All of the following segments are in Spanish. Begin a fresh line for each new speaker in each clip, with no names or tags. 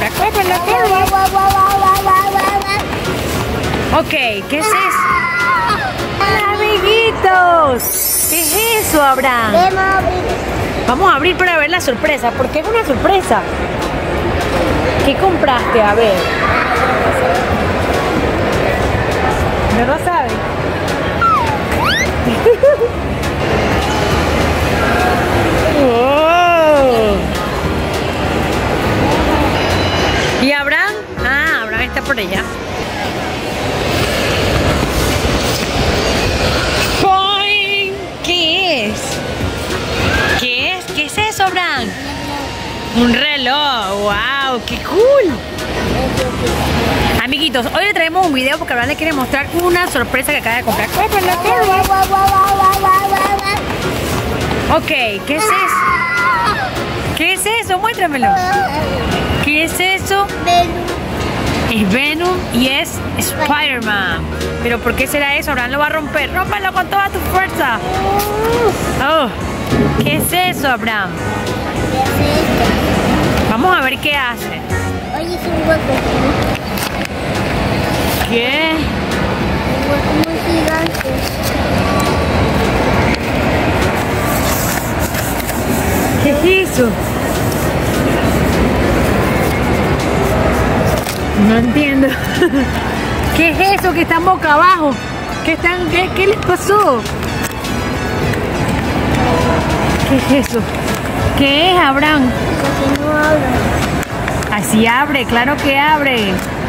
comprar. ¡Cópralo, cópralo! Ok, ¿qué es eso? ¡Amiguitos! ¿Qué es eso, Abraham? Vamos a abrir para ver la sorpresa, porque es una sorpresa. ¿Qué compraste? A ver. ¿No lo sabes? Oh. ¿Y Abraham? Ah, Abraham está por allá. ¡Boing! ¿Qué es? ¿Qué es? ¿Qué es eso, Abraham? Un reloj. ¡Wow! ¡Qué cool! Amiguitos, hoy le traemos un video porque Abraham le quiere mostrar una sorpresa que acaba de comprar. Ok, ¿qué es eso? ¿Qué es eso? Muéstramelo. ¿Qué es eso? Es Venom y es Spider-Man. ¿Pero por qué será eso? Abraham lo va a romper. ¡Rómpalo con toda tu fuerza! Oh, ¿qué es eso, Abraham? Vamos a ver qué hace.
Oye, es un hueco.
¿Qué?
Un hueco muy gigante.
¿Qué es eso? No entiendo. ¿Qué es eso que están boca abajo? ¿Qué les pasó? ¿Qué es eso? ¿Qué es, Abraham?
Porque no habla.
Así abre, claro que abre.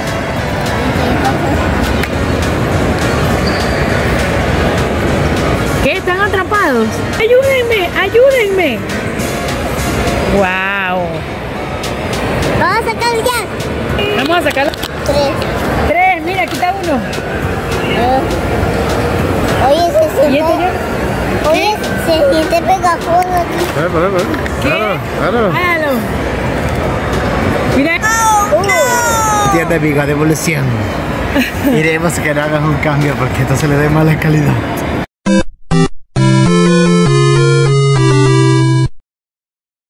¿Qué? ¿Están atrapados? ¡Ayúdenme! ¡Ayúdenme! ¡Wow!
Vamos a sacar ya.
Vamos a sacarlo. 3, mira, aquí está uno.
Oye, se
¿Y este
siente.
yo?
Oye, se siente pegajoso aquí.
¿Qué? Hágalo. Mira.
Tienda Viga, devolución. Iremos a que le hagas un cambio porque esto se le dé mala calidad.